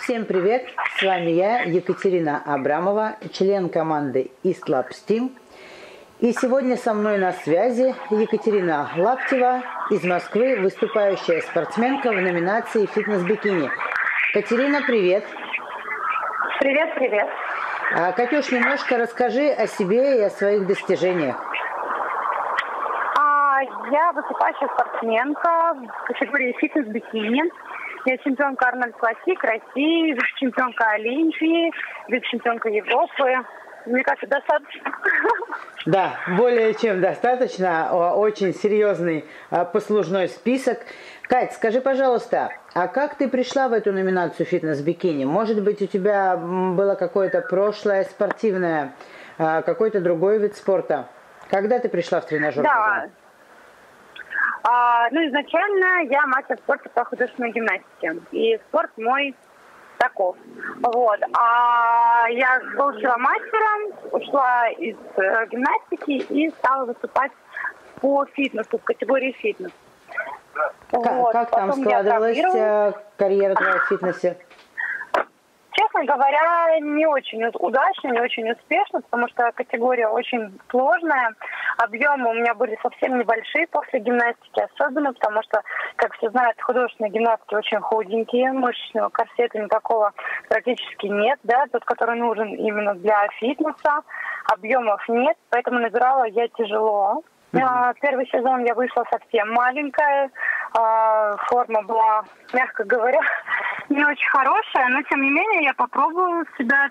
Всем привет! С вами я, Екатерина Абрамова, член команды East Labs Team. И сегодня со мной на связи Екатерина Лаптева из Москвы, выступающая спортсменка в номинации «Фитнес-бикини». Катерина, привет! Привет, привет! Катюш, немножко расскажи о себе и о своих достижениях. Я выступающая спортсменка в категории фитнес-бикини. Я чемпионка Арнольд Классик России, чемпионка Олимпии, вице-чемпионка Европы. Мне кажется, достаточно. Да, более чем достаточно. Очень серьезный послужной список. Кать, скажи, пожалуйста, а как ты пришла в эту номинацию фитнес-бикини? Может быть, у тебя было какое-то прошлое спортивное, какой-то другой вид спорта? Когда ты пришла в тренажерный зал? Изначально я мастер спорта по художественной гимнастике. И спорт мой таков. Вот. Я получила мастером, ушла из гимнастики и стала выступать по фитнесу, в категории фитнес. Как там складывалась карьера твоя в фитнесе? Честно говоря, не очень удачно, не очень успешно, потому что категория очень сложная. Объемы у меня были совсем небольшие после гимнастики, особенно потому что, как все знают, художественные гимнастки очень худенькие, мышечного корсета никакого практически нет, да, тот, который нужен именно для фитнеса, объемов нет, поэтому набирала я тяжело. Первый сезон я вышла совсем маленькая, форма была, мягко говоря, не очень хорошая, но тем не менее я попробовала себя,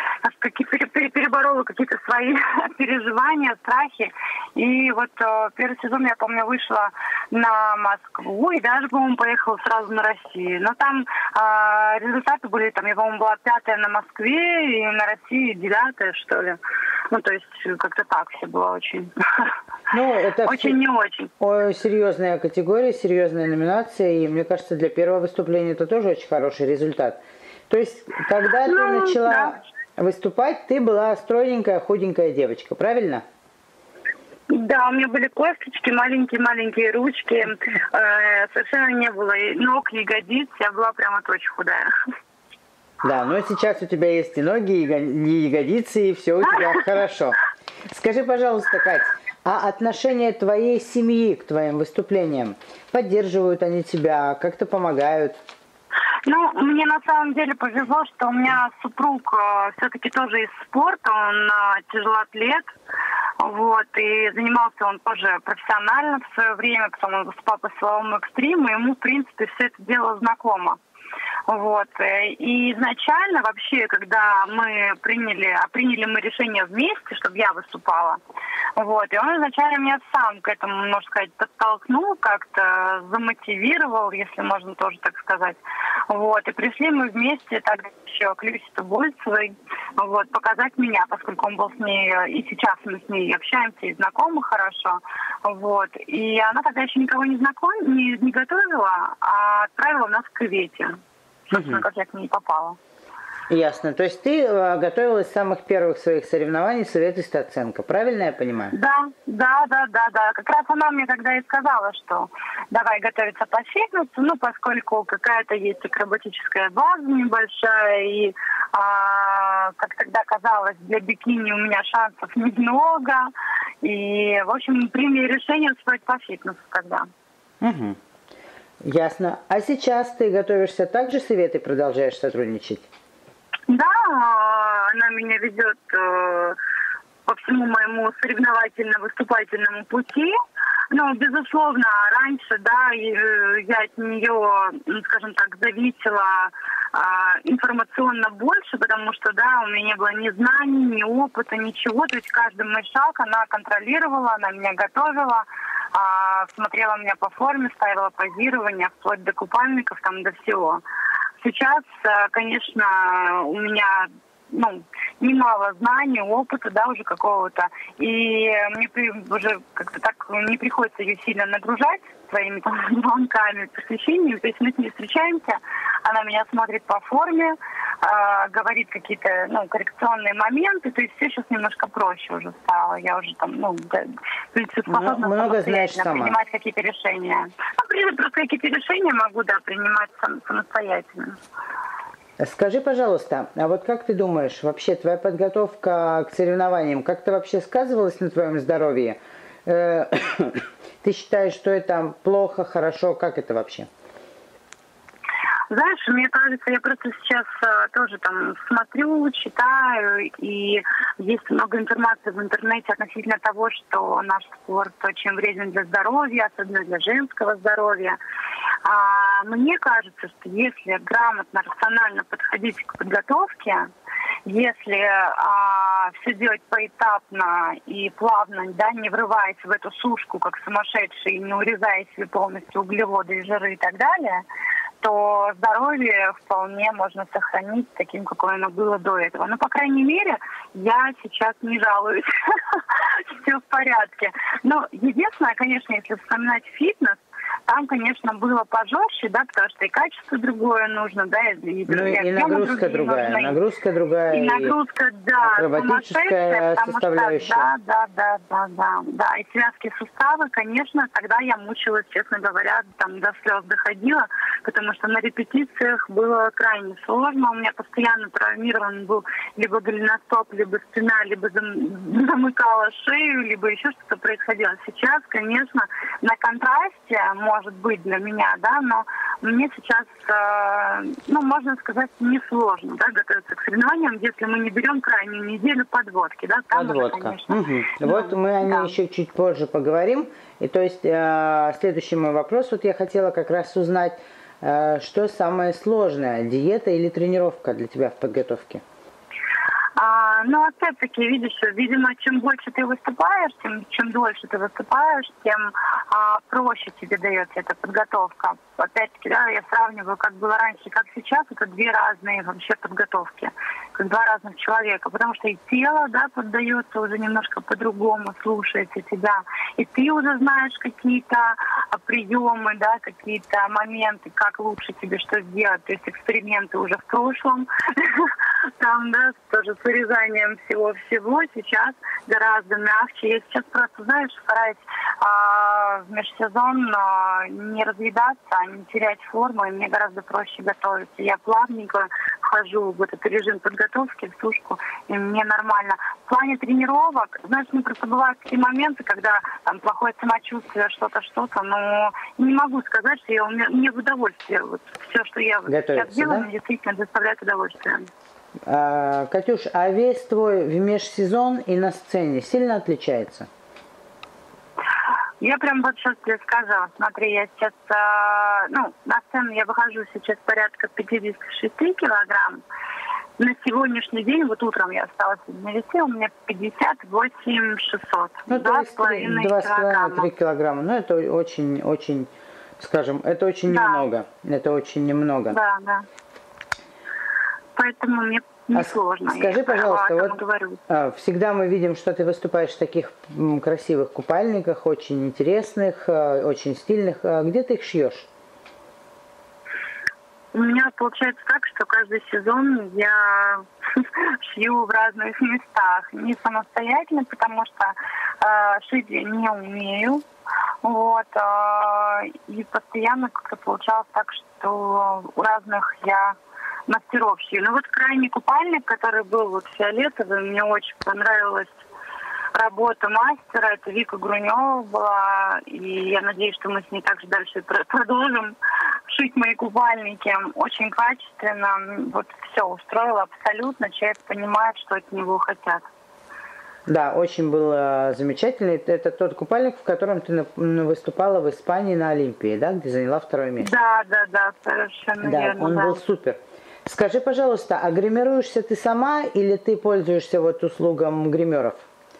переборола какие-то свои переживания, страхи. И вот первый сезон, я помню, вышла на Москву и даже, по-моему, поехала сразу на Россию. Но там результаты были, я, по-моему, была 5-я на Москве и на России 9-я, что ли. То есть как-то так все было очень... Это очень не очень. Серьезная категория, серьезная номинация, и мне кажется, для первого выступления это тоже очень хороший результат. То есть, когда ты начала выступать, ты была стройненькая, худенькая девочка, правильно? Да, у меня были косточки, маленькие ручки, совершенно не было ног, ягодиц, я была прямо очень худая. Да, но сейчас у тебя есть и ноги, и ягодицы, и все у тебя хорошо. Скажи, пожалуйста, Кать, а отношение твоей семьи к твоим выступлениям? Поддерживают они тебя, как-то помогают? Мне на самом деле повезло, что у меня супруг все-таки тоже из спорта, он тяжелоатлет, и занимался он тоже профессионально в свое время, потом он выступал по силовому экстриму, и ему, в принципе, все это дело знакомо. И изначально вообще, когда мы приняли мы решение вместе, чтобы я выступала, и он изначально меня сам к этому, можно сказать, подтолкнул, как-то замотивировал, если можно тоже так сказать. И пришли мы вместе тогда еще к Люсе Тубульцевой, показать меня, поскольку он был с ней, и сейчас мы с ней общаемся и знакомы хорошо. И она тогда еще никого не готовила, а отправила нас к Ивете. Собственно, как я к ней попала. Ясно. То есть ты готовилась с самых первых своих соревнований с Иветой Стаценко, правильно я понимаю? Да. Как раз она мне тогда и сказала, что давай готовиться по фитнесу, поскольку какая-то есть акробатическая база небольшая, и, как тогда казалось, для бикини у меня шансов немного. И, в общем, приняли решение вступать по фитнесу тогда. Угу. Ясно. А сейчас ты готовишься также с Иветой, продолжаешь сотрудничать? Да, она меня ведет по всему моему соревновательно-выступательному пути. Безусловно, раньше, я от нее, скажем так, зависела информационно больше, потому что, у меня не было ни знаний, ни опыта, ничего. То есть каждый мой шаг она контролировала, она меня готовила, смотрела меня по форме, ставила позирование, вплоть до купальников, до всего. Сейчас, конечно, у меня немало знаний, опыта, уже какого-то. И мне уже как-то так не приходится ее сильно нагружать своими звонками, посвящениями. То есть мы с ней встречаемся, она меня смотрит по форме, говорит какие-то коррекционные моменты. То есть все сейчас немножко проще уже стало. Я уже в принципе, способна самостоятельно принимать какие-то решения. Просто какие-то решения могу, принимать самостоятельно. Скажи, пожалуйста, а вот как ты думаешь, вообще твоя подготовка к соревнованиям как-то вообще сказывалась на твоем здоровье? Э, Ты считаешь, что это плохо, хорошо? Как это вообще? Знаешь, мне кажется, я просто сейчас тоже там смотрю, читаю, и есть много информации в интернете относительно того, что наш спорт очень вреден для здоровья, особенно для женского здоровья. Мне кажется, что если грамотно, рационально подходить к подготовке, если все делать поэтапно и плавно, да, не врываясь в эту сушку, как сумасшедший, не урезая себе полностью углеводы и жиры и так далее, то здоровье вполне можно сохранить таким, какое оно было до этого. Но, по крайней мере, я сейчас не жалуюсь. Все в порядке. Но единственное, конечно, если вспоминать фитнес, там, конечно, было пожестче, да, потому что и качество другое нужно, да, и нагрузка другая, нужны. Нагрузка другая, и нагрузка, да, акробатическая составляющая. Да, и связки суставы, конечно, тогда я мучилась, честно говоря, там до слез доходила, потому что на репетициях было крайне сложно, у меня постоянно травмирован был либо голеностоп, либо спина, либо замыкала шею, либо еще что-то происходило. Сейчас, конечно, на контрасте может быть для меня, да, но мне сейчас, можно сказать, несложно, да, готовиться к соревнованиям, если мы не берем крайнюю неделю подводки, да, там подводка. Уже, конечно, Вот мы о ней еще чуть позже поговорим. И то есть следующий мой вопрос, вот я хотела как раз узнать, что самое сложное, диета или тренировка для тебя в подготовке? Опять-таки, видишь, видимо, чем больше ты выступаешь, чем дольше ты выступаешь, тем проще тебе дается эта подготовка. Опять-таки, да, я сравниваю, как было раньше и как сейчас, это две разные вообще подготовки, как два разных человека, потому что и тело, да, поддается уже немножко по-другому, слушается тебя, и ты уже знаешь какие-то приемы, да, какие-то моменты, как лучше тебе что сделать, то есть эксперименты уже в прошлом, там, да, тоже с вырезанием всего-всего, сейчас гораздо мягче. Я сейчас просто, знаешь, стараюсь в межсезон не разъедаться, не терять форму, и мне гораздо проще готовиться. Я плавненько вхожу в этот режим подготовки, в сушку, и мне нормально. В плане тренировок, знаешь, мне просто бывают такие моменты, когда там плохое самочувствие, что-то, но не могу сказать, что мне в удовольствие. Вот все, что я сейчас делаю, да? Мне действительно доставляет удовольствие. Катюш, а вес твой в межсезон и на сцене сильно отличается? Я прям вот сейчас тебе скажу. Смотри, я сейчас, на сцену я выхожу сейчас порядка 56 килограмм. На сегодняшний день, вот утром я осталась на весе, у меня 58 600. Ну, то есть 2,5-3 килограмма. Ну, это очень, скажем, это очень немного. Это очень немного. Да. Поэтому мне несложно. Скажи, пожалуйста, вот всегда мы видим, что ты выступаешь в таких красивых купальниках, очень интересных, очень стильных. Где ты их шьешь? У меня получается так, что каждый сезон я шью в разных местах. Не самостоятельно, потому что шить я не умею. Вот. И постоянно как-то получалось так, что у разных я мастеров шью. Ну вот крайний купальник, который был вот фиолетовый, мне очень понравилась работа мастера. Это Вика Грунева была. И я надеюсь, что мы с ней также дальше продолжим шить мои купальники. Очень качественно. Вот все устроила абсолютно. Человек понимает, что от него хотят. Да, очень был замечательный. Это тот купальник, в котором ты выступала в Испании на Олимпии, да, где заняла 2-е место. Да, совершенно верно. Он был супер. Скажи, пожалуйста, а гримируешься ты сама или ты пользуешься вот услугам гримеров?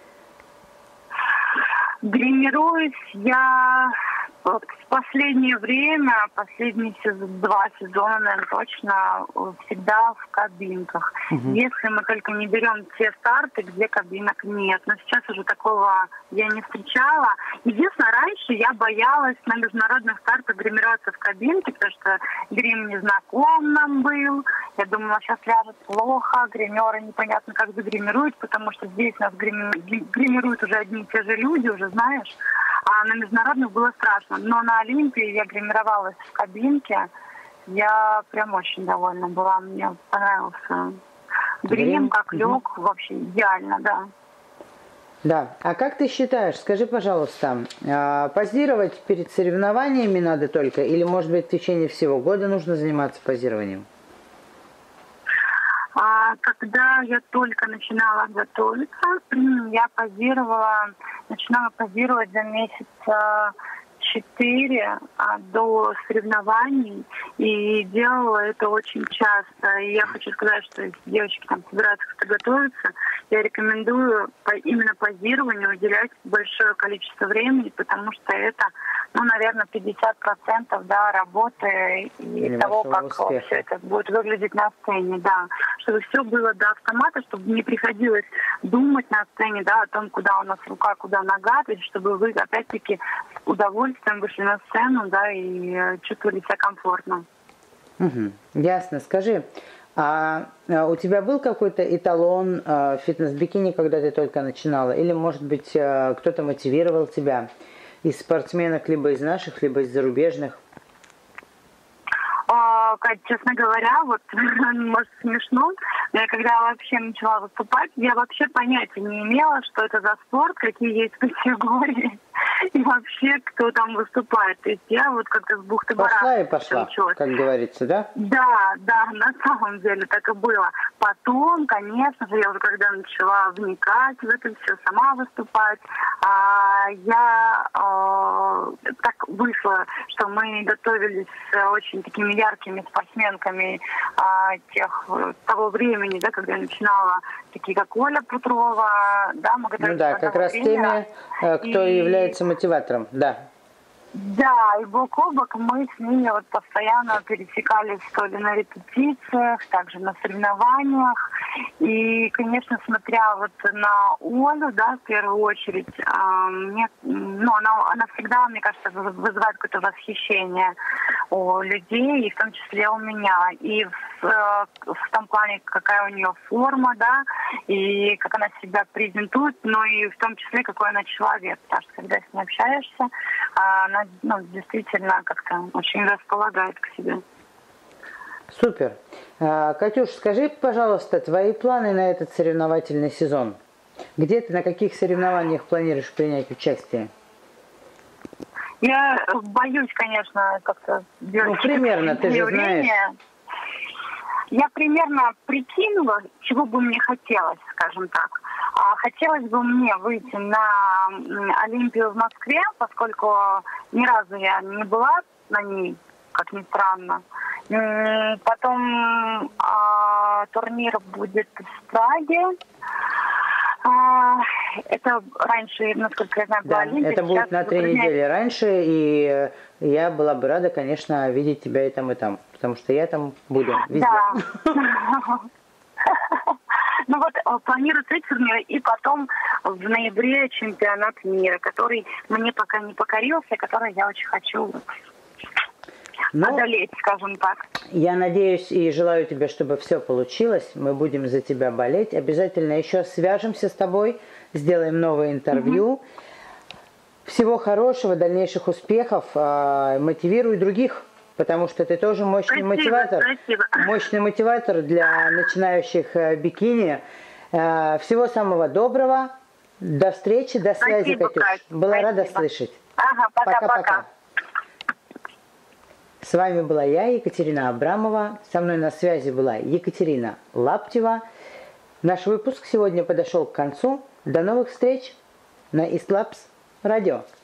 Гримируюсь я в последнее время, последние 2 сезона, наверное, точно, всегда в кабинках. Если мы только не берем те старты, где кабинок нет. Но сейчас уже такого я не встречала. Единственное, раньше я боялась на международных стартах гримироваться в кабинке, потому что грим незнаком нам был. Я думала, сейчас ляжет плохо, гримеры непонятно как загримируют, потому что здесь нас гримируют уже одни и те же люди, уже знаешь. А на международных было страшно. Но на Олимпии я гримировалась в кабинке. Я прям очень довольна была. Мне понравился грим, как лег, вообще идеально, да. Да. А как ты считаешь, скажи, пожалуйста, позировать перед соревнованиями надо только, или, может быть, в течение всего года нужно заниматься позированием? Когда я только начинала готовиться, я начинала позировать за месяца 4 до соревнований, и делала это очень часто. И я хочу сказать, что если девочки там собираются как-то готовиться, я рекомендую именно позированию уделять большое количество времени, потому что это, наверное, 50% работы и того, как все это будет выглядеть на сцене, да. Чтобы все было до автомата, чтобы не приходилось думать на сцене, да, о том, куда у нас рука, куда нога, то есть чтобы вы, опять-таки, с удовольствием вышли на сцену, да, и чувствовали себя комфортно. Угу. Ясно. Скажи, а у тебя был какой-то эталон фитнес-бикини, когда ты только начинала? Или, может быть, кто-то мотивировал тебя из спортсменок, либо из наших, либо из зарубежных? Кать, честно говоря, может, смешно, но когда я вообще начала выступать, я вообще понятия не имела, что это за спорт, какие есть категории и вообще кто там выступает. То есть я как-то с бухты-барахты. Пошла и пошла, как говорится, да? Да, на самом деле так и было. Потом, конечно же, я уже когда начала вникать в это все, сама выступать, я так вышло, что мы готовились с очень такими яркими спортсменками того времени, да, когда я начинала, такие как Оля Петрова, да, мы готовились. Ну да, как раз теми, кто является мотиватором, да. Да, и бок о бок мы с ними постоянно пересекались то ли на репетициях, также на соревнованиях. И, конечно, смотря на Олю, да, в первую очередь, она всегда, мне кажется, вызывает какое-то восхищение у людей, и в том числе у меня. И в том плане, какая у нее форма, да, и как она себя презентует, но и в том числе, какой она человек. Потому что, когда с ней общаешься, она действительно как-то очень располагает к себе. Супер. Катюш, скажи, пожалуйста, твои планы на этот соревновательный сезон? Где ты, на каких соревнованиях планируешь принять участие? Я боюсь, конечно, как-то... примерно, ты же знаешь. Я примерно прикинула, чего бы мне хотелось, скажем так. Хотелось бы мне выйти на Олимпию в Москве, поскольку ни разу я не была на ней, как ни странно. Потом турнир будет в Праге. Это раньше, насколько я знаю, была Олимпия. Это будет на 3 недели раньше, и я была бы рада, конечно, видеть тебя и там, потому что я там буду везде. Да. Планируется эти турниры, и потом в ноябре чемпионат мира, который мне пока не покорился, который я очень хочу одолеть, скажем так. Я надеюсь и желаю тебе, чтобы все получилось. Мы будем за тебя болеть. Обязательно еще свяжемся с тобой, сделаем новое интервью. Всего хорошего, дальнейших успехов. Мотивируй других, потому что ты тоже мощный мотиватор. Спасибо. Мощный мотиватор для начинающих бикини. Всего самого доброго. До встречи, до связи, Катюш. Была рада слышать. Ага, пока-пока. С вами была я, Екатерина Абрамова. Со мной на связи была Екатерина Лаптева. Наш выпуск сегодня подошел к концу. До новых встреч на East Labs радио.